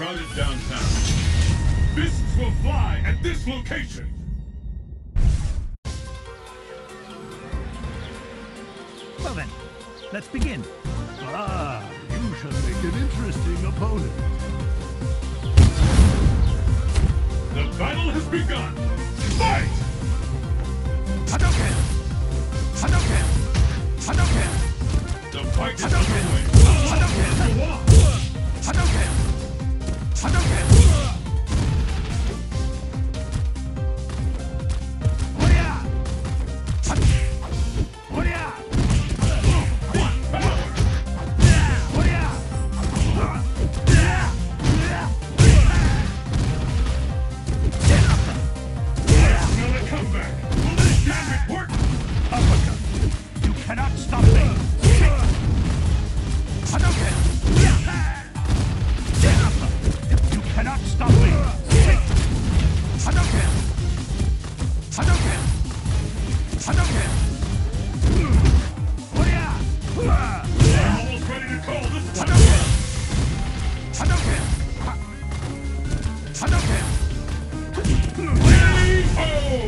crowded downtown. Fists will fly at this location. Well then, let's begin. Ah, you shall make an interesting opponent. The battle has begun. Fight! Hadouken! Hadouken! Hadouken! The fight is Hadouken! underway. Hadouken! Go on! Hadouken! Hadouken! Warrior! Warrior! One power! Warrior! Another comeback. Will this damn report? Uppercut! You cannot stop me! Hadouken! You cannot stop me! Hadouken! Hadouken! Hadouken! Warrior! I'm almost ready to call this one. Hadouken! Hadouken! Hadouken! Hey-ho!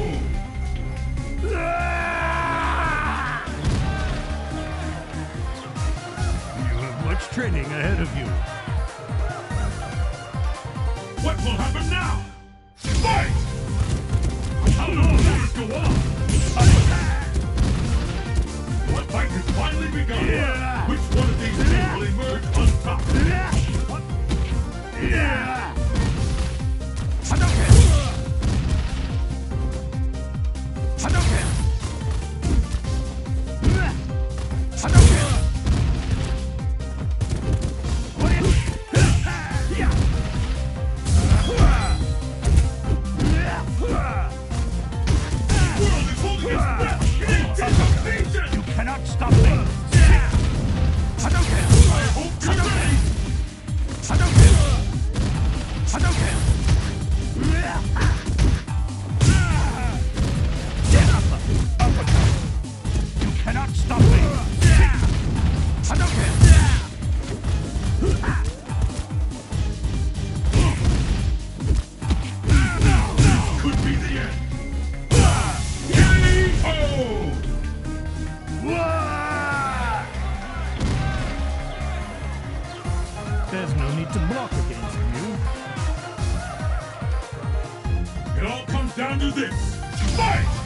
You have much training ahead of you. What will happen now? Fight! How long will this go on? The fight has finally begun. Yeah. Which one of these two will emerge on top? Hadouken! Hadouken! Hadouken! The world is holding its breath in anticipation! You cannot stop me! Hadouken! I hope you're ready! Hadouken! Hadouken! Uppercut! You cannot stop me! Hadouken! Could be the end. Hey-ho! There's no need to block against you. It all comes down to this. Fight!